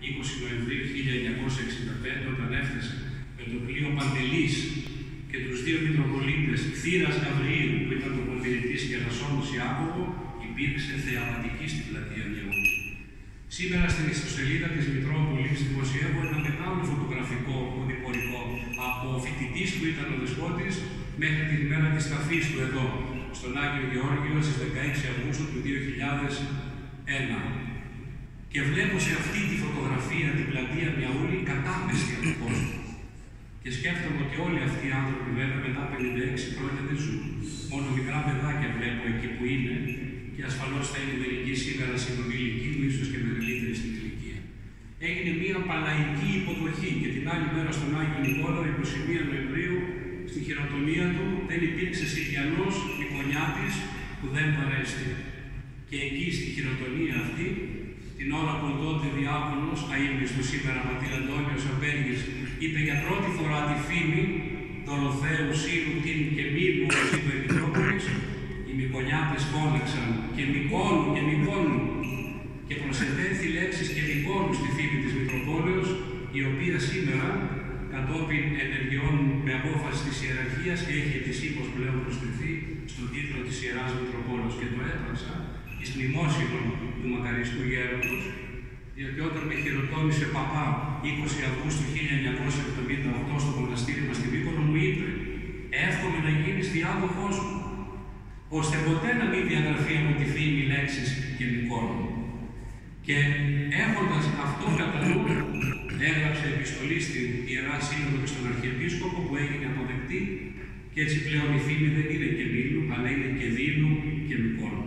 20 Νοεμβρίου 1965, όταν έφτασε με το πλοίο Παντελής και τους δύο Μητροπολίτες Θήρας Γαβριήλ, που ήταν το Πονηρητής και Ρασόνος Ιάκωβο, υπήρξε θεαματική στην πλατεία Μιαούλη. Σήμερα στην ιστοσελίδα της Μητρόπολης δημοσιεύω ένα μεγάλο φωτογραφικό οδηπορικό από φοιτητής που ήταν ο Δεσπότης μέχρι την ημέρα της ταφής του εδώ, στον Άγιο Γεώργιο στις 16 Αυγούστου του 2001. Και βλέπω σε αυτή τη φωτογραφία την πλατεία Μιαούλη κατάμεστη από τον κόσμο. Και σκέφτομαι ότι όλοι αυτοί οι άνθρωποι βέβαια μετά 56 χρόνια δεν ζουν. Μόνο μικρά παιδάκια βλέπω εκεί που είναι και ασφαλώς θα είναι μερικοί σήμερα συνομιλικοί μου, ίσως και μεγαλύτεροι στην ηλικία. Έγινε μια παλαϊκή υποδοχή και την άλλη μέρα στον Άγιο Νικόλαο, 21 Νοεμβρίου, στη χειροτονία του δεν υπήρξε Συριανός Μικονιάτης που δεν παρέστη. Και εκεί στη χειροτονία αυτή, την ώρα που ο τότε διάκονος, αείμνηστος σήμερα Ματήρ Αντώνιος Απέργης, είπε για πρώτη φορά τη φήμη Δωροθέου, Σύρου, Τίνου και Μήλου, όπως είπε ο Μητρόπολης, οι Μικονιάτες φώναξαν και Μικόνου και Μικόνου και προσετέθη λέξεις και Μικόνου στη φήμη της Μητροπόλεως, η οποία σήμερα, κατόπιν ενεργειών με απόφαση της ιεραρχίας και έχει ετησίως πλέον προσθεθεί στον τίτλο της Ιεράς Μητροπόλεως. Και το έπραξα εις μνημόσυνον του μακαριστού γέροντος, διότι όταν με χειροτώνησε παπά 20 Αυγούστου 1978 στο μοναστήρι μας στη Μύκονο, μου είπε «Εύχομαι να γίνεις διάδοχός μου, ώστε ποτέ να μην διαγραφεί από τη φήμη λέξης και Μικόνου». Και έχοντας αυτό κατά νου, έγραψε επιστολή στην Ιερά Σύνοδο και στον Αρχιεπίσκοπο που έγινε αποδεκτή και έτσι πλέον η φήμη δεν είναι και Μήλου, αλλά είναι και Δήλου και Μικόνου.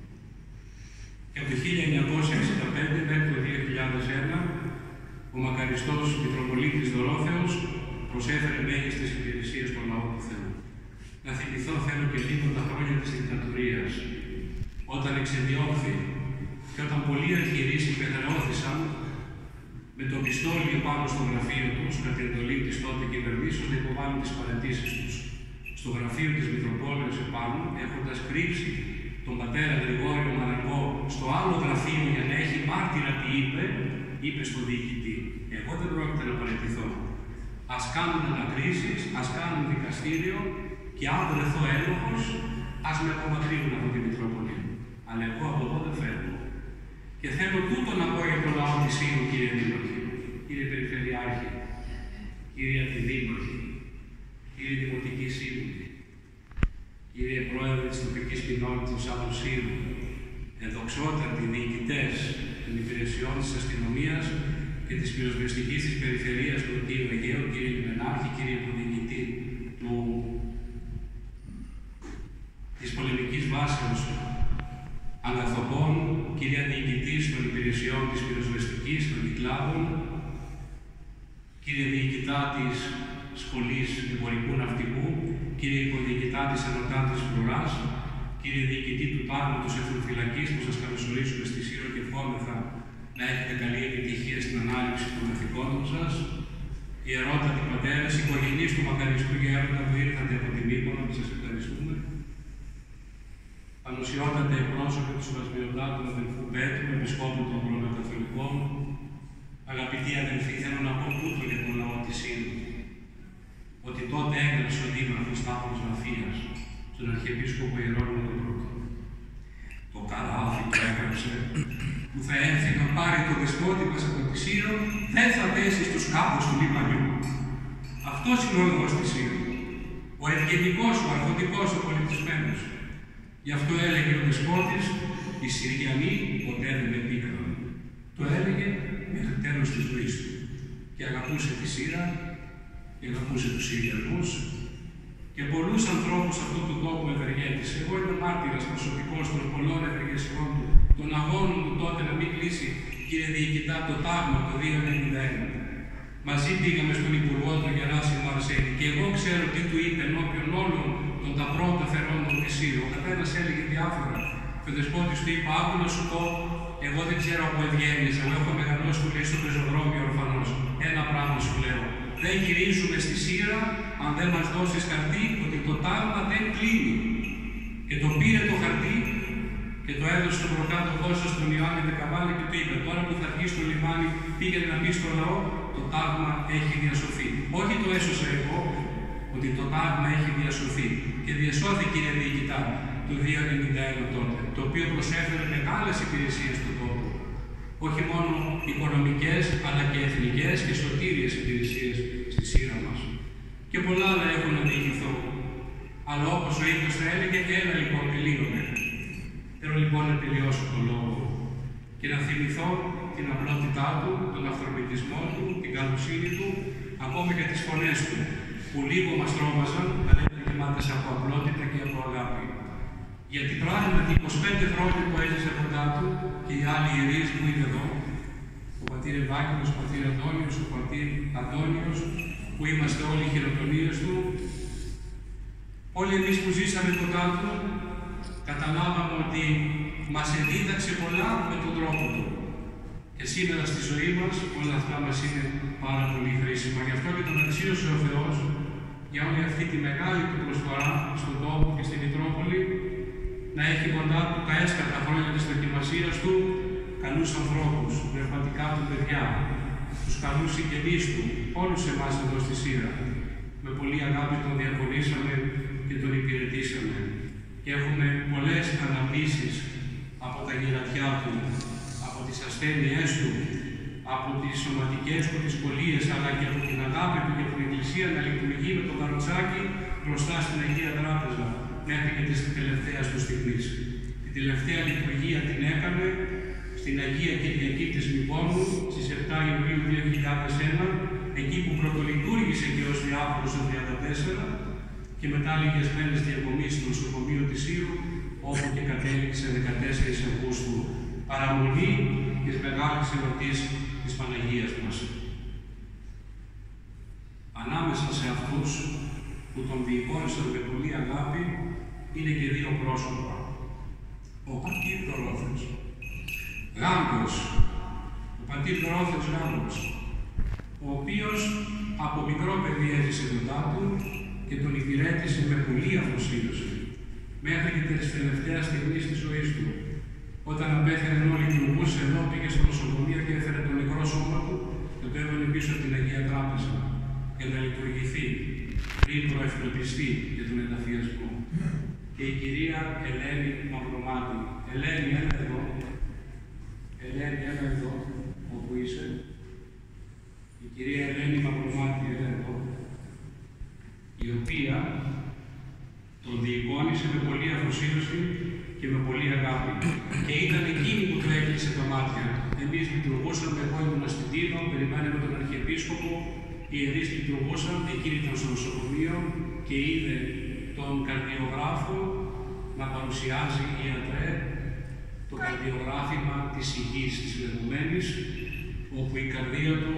Και από το 1965 μέχρι το 2001, ο μακαριστός Μητροπολίτης Δωρόθεος προσέφερε μέγιστες υπηρεσίες στον λαό του Θεού. Να θυμηθώ θέλω και λίγο τα χρόνια της δικτατορίας, όταν εξεδιώχθη και όταν πολλοί αρχιερείς υπεδρεώθησαν με το πιστόλι επάνω στο γραφείο τους, κατά την εντολή της τότε κυβερνήσεως, να υποβάλουν τις παραιτήσεις τους. Στο γραφείο της Μητροπόλεως επάνω, έχοντας κρύψει τον πατέρα Γρηγόριο Μαραγκό στο άλλο γραφείο για να έχει μάρτυρα τι είπε στον διοικητή. Εγώ δεν πρόκειται να παραιτηθώ. Ας κάνουν ανακρίσεις, ας κάνουν δικαστήριο και αν βρεθώ έλογος, ας με απομακρύνουν από τη Μητρόπολη. Αλλά εγώ από εδώ δεν φεύγω. Και θέλω τούτο να πω για τον λαό της Σύρου, κύριε Δήμαρχε, κύριε Περιφερειάρχη, κύριε Αντιδήμαρχε, κύριε Δημοτική Σύμβουλη, κύριε Πρόεδρε της τοπικής κοινότητας Άδου Σύρου, ενδοξότατοι διοικητές των υπηρεσιών της αστυνομίας και της πυροσβεστικής της περιφερείας του Νοτιού Αιγαίου, κύριε Λιμενάρχη, κύριε Υποδιοικητή της πολεμικής βάσεως Αγαθοπών, κυρία Διοικητής των υπηρεσιών της πυροσβεστικής των Κυκλάδων, κύριε Διοικητά της Σχολής Εμπορικού Ναυτικού, κύριε Υποδιοικητά της Ενωτάτης Φρουράς, κύριε Διοικητή του Τάγματος Εθνοφυλακής που σας καλωσορίζουμε στη Σύρο και ευχόμεθα να έχετε καλή επιτυχία στην ανάληψη των καθηκόντων σας, ιερότατοι πατέρες, οικογενείς του μακαριστού γέροντα που ήρθατε από την Μύκονο, που σας ευχαριστούμε, ανοσιότατε εκπρόσωποι του Συμβασμιωτάτου αδελφού Πέτρου, επισκόπου των Ρωμαιοκαθολικών, αγαπητοί αδελφοί, θέλω να πω τούτο για τον λαό της Σύρου. Ότι τότε έγραψε ο Δήμαρχος Σταύρος Βαφίας στον Αρχιεπίσκοπο Ιερώνυμο τον Πρώτο. Το καλάθι που έγραψε, που θα έρθει να πάρει το δεσπότη μας από τη Σύρο, δεν θα πέσει στους κάπους του λιμανιού. Αυτός είναι ο λόγος της Σύρου. Ο ευγενικός, ο αρχοντικός, ο πολιτισμένος. Γι' αυτό έλεγε ο δεσπότης, οι Συριανοί ποτέ δεν με πίκραν. Το έλεγε μέχρι τέλος της ζωής του. Και αγαπούσε τη Σύρα, και αγαπούσε τους Συριανούς και πολλούς ανθρώπους αυτού του τόπου ευεργέτησε. Εγώ είμαι μάρτυρας προσωπικός των πολλών ευεργεσιών του, των αγώνων του τότε να μην κλείσει, κύριε Διοικητά, το τάγμα το 2091. Μαζί πήγαμε στον Υπουργό του Γεράσιμο Αρσένη και εγώ ξέρω τι του είπε ενώπιον όλων των τα πρώτα φερόντων της Σύρου. Ο καθένας έλεγε διάφορα. Και ο δεσπότης του είπε: Άκου να σου πω, εγώ δεν ξέρω από ευγένειες. Εγώ έχω μεγαλώσει που λέει στο πεζοδρόμιο ορφανός. Ένα πράγμα σου λέω. Δεν γυρίζουμε στη Σύρα αν δεν μας δώσεις χαρτί ότι το τάγμα δεν κλείνει. Και το πήρε το χαρτί και το έδωσε στον προκάτοχό σας τον Ιωάννη Δεκαβάλη και του είπε: τώρα που θα βγει στο λιμάνι, πήγαινε να πει στο λαό, το τάγμα έχει διασωθεί. Όχι το έσωσα εγώ, ότι το τάγμα έχει διασωθεί. Και διασώθηκε, κύριε διοικητά, το 291 τότε, το οποίο προσέφερε μεγάλες υπηρεσίες στον τόπο. Όχι μόνο οικονομικές, αλλά και εθνικές και σωτήριες υπηρεσίες στη σειρά μας. Και πολλά άλλα έχουν να διηγηθώ. Αλλά όπως ο ίδιος θα έλεγε, έλα λοιπόν, τελείωνε. Θέλω λοιπόν να τελειώσω τον λόγο και να θυμηθώ την απλότητά του, τον αυθορμητισμό του, την καλοσύνη του, ακόμα και τις φωνές του, που λίγο μας τρόμαζαν, αλλά ήταν γεμάτες από απλότητα και από αγάπη. Γιατί πράγματι 25 χρόνια που έζησε κοντά του και οι άλλοι ιερείς που είναι εδώ, ο πατήρ Ευάγγελος, ο πατήρ Αντώνιος, ο πατήρ Αντώνιος, που είμαστε όλοι οι χειροτονίες του, όλοι εμείς που ζήσαμε κοντά του, καταλάβαμε ότι μας εδίδαξε πολλά με τον τρόπο του. Και σήμερα στη ζωή μας όλα αυτά μας είναι πάρα πολύ χρήσιμα. Γι' αυτό και τον αξίωσε ο Θεός για όλη αυτή τη μεγάλη του προσφορά στον τόπο και στη Μητρόπολη, να έχει κοντά του τα έσκατα χρόνια της δοκιμασίας του καλούς ανθρώπους, πνευματικά του παιδιά, τους καλούς συγγενείς του, όλους εμάς εδώ στη Σύρα. Με πολύ αγάπη τον διακονήσαμε και τον υπηρετήσαμε. Και έχουμε πολλές αναμνήσεις από τα γυρατιά του, από τις ασθένειές του, από τις σωματικές του δυσκολίες, αλλά και από την αγάπη του για την Εκκλησία να λειτουργεί με το καροτσάκι μπροστά στην Αγία Τράπεζα, μέχρι και της τελευταίας του στιγμής. Την τελευταία λειτουργία την έκανε στην Αγία Κυριακή της Μυκόνου στις 7 Ιουλίου 2001, εκεί που πρωτολειτουργήσε και ως διάφορος το 1934 και μετά λίγες μέρες διακομής στο νοσοκομείο της Σύρου, όπου και κατέληξε 14 Αυγούστου, παραμονή της μεγάλης εορτής της Παναγίας μας. Ανάμεσα σε αυτούς που τον διεικόνησαν με πολύ αγάπη είναι και δύο πρόσωπα. Ο πατήρ Δωρόθεος Γάμπος, ο πατήρ Δωρόθεος Γάμπος, ο οποίος από μικρό παιδί έζησε κοντά του και τον υπηρέτησε με πολύ αφοσίωση μέχρι και τις τελευταίες στιγμές της ζωής του. Όταν απέθανε ο λειτουργούς εδώ, πήγε στο νοσοκομείο και έφερε το νεκρό σώμα του και το έβαλε πίσω από την Αγία Τράπεζα για να λειτουργηθεί πριν προευκροπιστεί για τον ενταφιασμό. Και η κυρία Ελένη Μαυρομάτη. Ελένη, έλα εδώ. Ελένη, έλα εδώ, όπου είσαι. Η κυρία Ελένη Μαυρομάτη, έλα εδώ. Η οποία τον διεικόνησε με πολλή αφοσίωση και με πολλή αγάπη. Και ήταν εκείνη που του έκλεισε τα μάτια. Εμείς λειτουργούσαμε, εγώ ήμουν στην Τίνο, περιμέναμε τον Αρχιεπίσκοπο, οι ιερείς λειτουργούσαν, εκείνη ήταν στο νοσοκομείο και είδε τον καρδιογράφο να παρουσιάζει ιατρέ το καρδιογράφημα της υγιής της λεγόμενης, όπου η καρδία του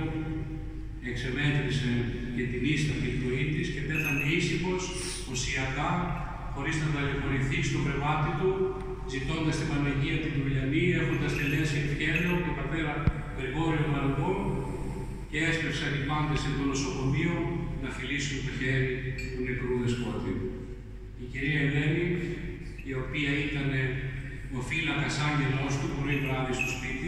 εξεμέτρησε και την ίστατη πνοή της και πέθανε ήσυχος, οσιακά, χωρίς να ταλαιπωρηθεί στο κρεβάτι του, ζητώντας την Παναγία την Τουριανή, έχοντας τελέσει ευχαίρειο τον πατέρα Γρηγόριο Μαρδό, και έσπευσαν οι πάντες σε το νοσοκομείο να φιλήσουν το χέρι του νεκρού δεσπότη. Η κυρία Ελένη, η οποία ήταν ο φύλακας άγγελος του πρωί βράδυ στο σπίτι,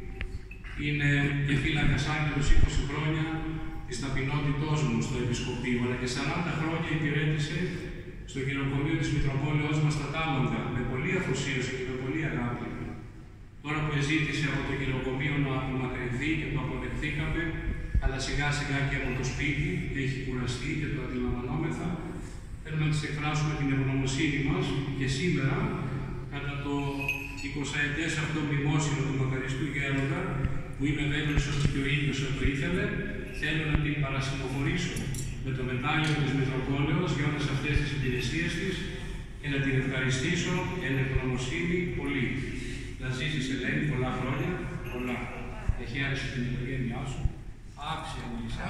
είναι και φύλακας άγγελος 20 χρόνια της ταπεινότητός μου στο Επισκοπείο, αλλά και 40 χρόνια υπηρέτησε στο γυροκομείο της Μητροπόλεως μας στα Τάλογκα, με πολλή αφοσίωση και με πολλή αγάπη. Τώρα που ζήτησε από το γυροκομείο να απομακρυνθεί και το αποδεχθήκαμε, αλλά σιγά σιγά και από το σπίτι έχει κουραστεί και το αντιλαμβανόμεθα, θέλουμε να της εκφράσουμε την ευγνωμοσύνη μας και σήμερα, κατά το 20ετές αυτό μνημόσυνο του Μακαριστού Γέροντα, που είμαι βέβαιος ότι και ο ίδιος το ήθελε, θέλω να την παρασημοφορήσω με το μετάλλιο της Μητροπόλεως για όλες αυτές τις υπηρεσίες της και να την ευχαριστήσω εν ευγνωμοσύνη πολύ. Να ζήσεις, Ελένη, πολλά χρόνια, πολλά. Εχαίρεσαι την οικογένειά σου. Άξια μου είσαι,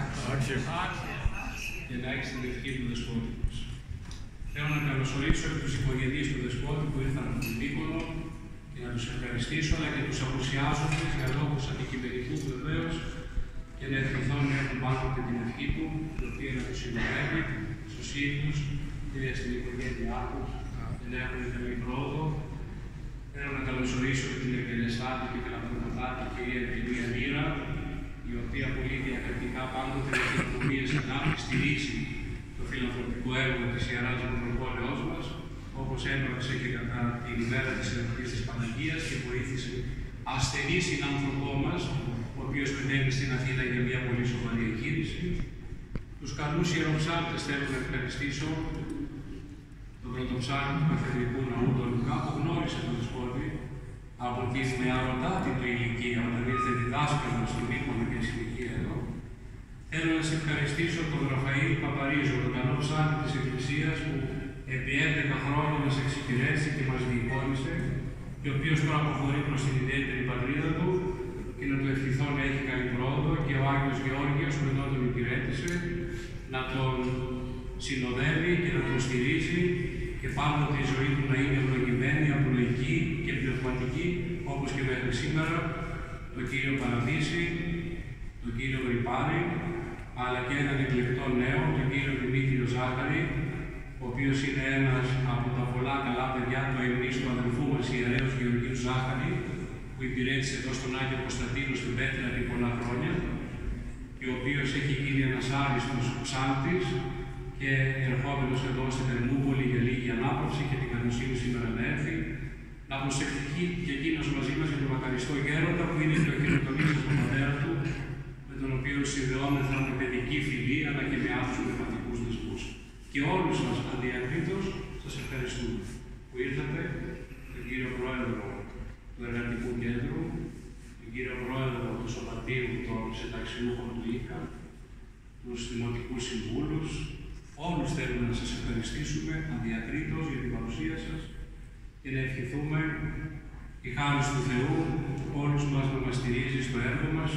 άξια. Και να έχεις την ευχή του Δεσπότη μας. Θέλω να καλωσορίσω και τους οικογενείς του Δεσπότη που ήρθαν από την Μύκονο και να τους ευχαριστήσω, αλλά και τους απουσιάζοντες για λόγους αντικειμενικού βεβαίως και να ευχηθώ να έχουν πάνω από την ευχή του, η οποία να τους συνοδεύει στους ίδιους και στην οικογένειά τους και να έχουν καλή πρόοδο Θέλω να καλωσορίσω την ευγενεστάτη και φιλανθρωποτάτη κυρία Ευγενία Μοίρα, η οποία πολύ διακριτικά πάντοτε με κοινωνίες ανάπτυξη στηρίζει το φιλανθρωπικό έργο της Ιεράς Μητροπόλεως μας, όπως έπραξε και κατά την ημέρα της Εορτής της Παναγίας και βοήθησε ασθενή συνάνθρωπό μας, ο οποίος μετέβη στην Αθήνα για μια πολύ σοβαρή εγχείρηση. Τους καλούς ιεροψάρτες θέλω να ευχαριστήσω, τον πρωτοψάρτη του Καθεδρικού Ναού, τον Λουκά, που γνώρισε τον Δεσπότη από την νεαροτάτη του ηλικία, όταν ήρθε διδάσκαλος στην Μύκονο και στην ηλικία εδώ. Θέλω να σε ευχαριστήσω τον Ραφαήλ Παπαρίζο, τον καλό ψάρτη της Εκκλησίας, που επί 11 χρόνια μας εξυπηρέτησε και μας διεικόνησε, και ο οποίος τώρα αποχωρεί προς την ιδιαίτερη πατρίδα του, και να του ευχηθώ να έχει καλή πρόοδο, και ο Άγιος Γεώργιος που εδώ τον υπηρέτησε, να τον συνοδεύει και να τον στηρίζει, και πάντοτε η ζωή του να είναι ευλογημένη, απλοϊκή και πνευματική, όπως και μέχρι σήμερα, τον κύριο Παραδείση, τον κύριο Γρυπάρη, αλλά και έναν εκλεκτό νέο, τον κύριο Δημήτριο Ζάχαρη, ο οποίος είναι ένας από τα πολλά καλά παιδιά του αιμνής του αδελφού μας, ιερέως Γεωργίου Ζάχαρη, που υπηρέτησε εδώ στον Άγιο Κωνσταντίνο στην Πέτρα επί πολλά χρόνια, και ο οποίος έχει γίνει ένας άριστος ψάλτης και ερχόμενος εδώ στην Ερμούπολη για λίγη ανάπαυση και την καλοσύνη σήμερα να έρθει, να προσευχηθεί και εκείνος μαζί μας για τον μακαριστό γέροντα, που είναι και ο χειροτονής του πατέρα του, με τον οποίο συνδεόμεθα με παιδική φιλία αλλά και με άλλους πνευματικούς δεσμούς. Και όλους σας αδιακρίτως σας ευχαριστούμε που ήρθατε, τον κύριο Πρόεδρο του Εργατικού Κέντρου, τον κύριο Πρόεδρο του Σωματείου των Συνταξιούχων του ΙΚΑ, τους Δημοτικούς Συμβούλους. Όλους θέλουμε να σας ευχαριστήσουμε αδιακρίτως για την παρουσία σας και να ευχηθούμε η χάρη του Θεού όλους μας να μας στηρίζει στο έργο μας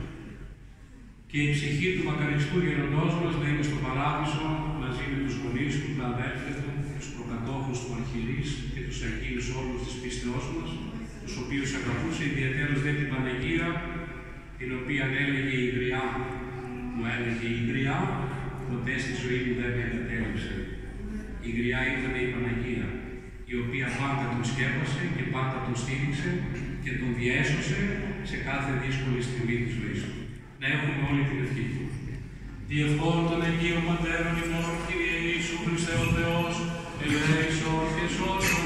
και η ψυχή του μακαριστού γεροντός μας να είναι στο παράδεισο μαζί με τους γονείς του, τα αδέρφια του, τους προκατόχους του Αρχιερείς και τους Αγίους όλους της πίστεώς μας, τους οποίους αγαπούσε ιδιαίτερως δε την Παναγία, την οποία έλεγε η Γριά, μου έλεγε η Γριά, ποτέ στη ζωή μου δεν με εγκατέλειψε. Η Γριά ήταν η Παναγία, η οποία πάντα τον σκέπασε και πάντα τον στήριξε και τον διέσωσε σε κάθε δύσκολη στιγμή της ζωής του. Να έχουμε όλη την ευχή του. Διευχών των Αγίων Πατέρων ημών, Κύριε Ιησού Χριστέ ο Θεός, ελέησον και σώσον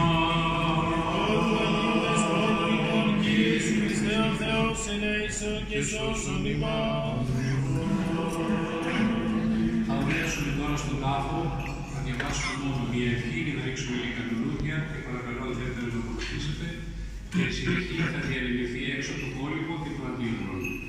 ημάς. Κύριε Ιησού Χριστέ ο Θεός, ελέησον και σώσον ημάς. Θα βρέσουμε τώρα στον τάφο, θα διαβάσουμε μόνο μία ευχή για να ρίξουμε λίγα λουλούδια και παρακαλώ αν θέλετε να το ακολουθήσετε. Και η συνεχεία θα διαλυμηθεί έξω το κόλυμπο και το αντίλογο.